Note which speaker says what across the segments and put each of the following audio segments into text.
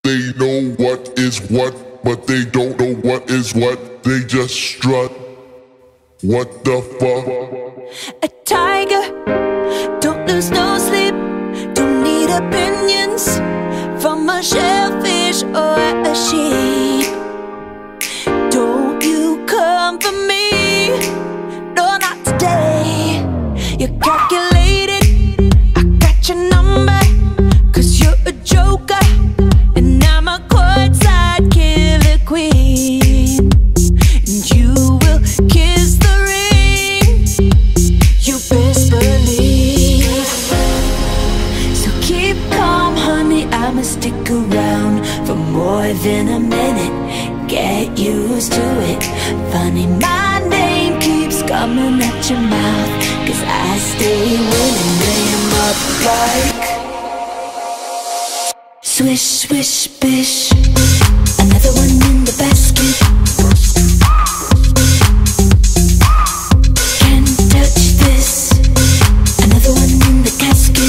Speaker 1: They know what is what, but they don't know what is what. They just strut. What the fuck?
Speaker 2: A tiger, don't lose no sleep. Don't need opinions from a shellfish or a sheep. Don't you come for me, no, not today. You're calculated, I got your number, 'cause you're a joker and I'm a courtside killer queen. And you will kiss the ring, you best believe. So keep calm, honey, I'ma stick around for more than a minute. Get used to it. Funny, my name keeps coming at your mouth, 'cause I stay winning. Lay 'em up like swish, swish, bish. Another one in the basket. Can't touch this. Another one in the casket.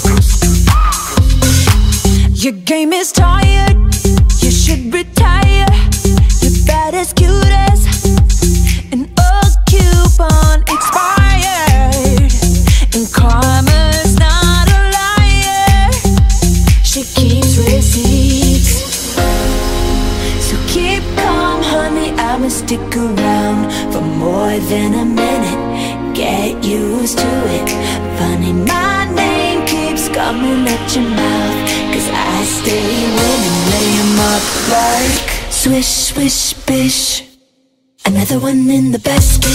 Speaker 2: Your game is tired, you should retire. You're bad as cute as an old coupon expired. And karma's not a liar, she keeps receipts. So keep calm, honey, I'ma stick around for more than a minute. Get used to it. Funny, my name keeps coming at your mouth, 'cause I stay winning. Lay 'em up like swish, swish, bish. Another one in the basket.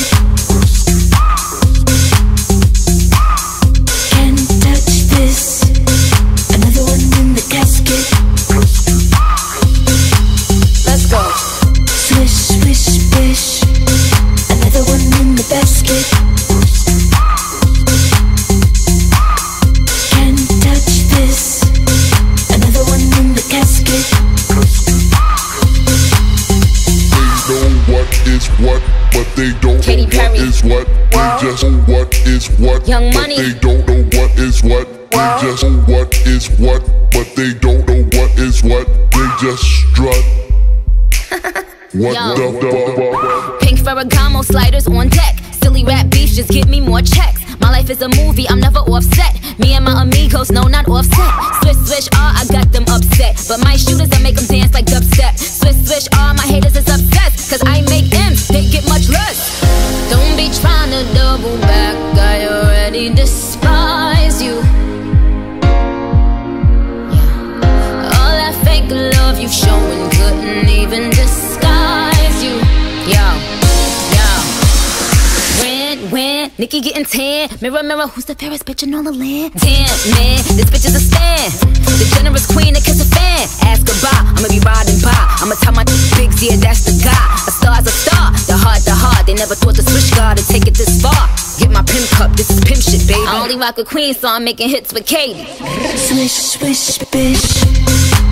Speaker 2: Can't touch this. Another one in the casket. Let's go. Swish, swish, bish. Another one in the basket. Can't touch this. Another one in the casket.
Speaker 1: What is what, but they don't
Speaker 3: Katy
Speaker 1: know
Speaker 3: Perry.
Speaker 1: what is what. They just know what is what,
Speaker 3: Young
Speaker 1: but
Speaker 3: Money.
Speaker 1: they don't know what is what. They just know what is what, but they don't know what is what. They just strut. What
Speaker 3: Yo.
Speaker 1: the fuck?
Speaker 3: Pink Ferragamo sliders on deck. Silly rap beefs, just give me more checks. My life is a movie, I'm never offset. Me and my amigos, no, not offset. Swish, swish, I got them upset. But my shooters, I make them dance like dubstep. Swish, swish, my haters is obsessed. 'Cause I make M's, they get much less. Don't be trying to double back, I already despise you. Yeah. All that fake love you showing couldn't even disguise you. Yo, yo. When Nikki getting tan. Mirror, mirror, who's the fairest bitch in all the land? Damn, man, this bitch is a stand. The generous queen that kiss a fan. Ask her bye, I'ma be riding by. I'ma tell my bigs, yeah, that's the guy. A star's a star, the heart. They never thought the switch guard would take it this far. Get my pimp cup, this is pimp shit, baby. I only rock a queen, so I'm making hits with Katy.
Speaker 2: Swish, swish, bish.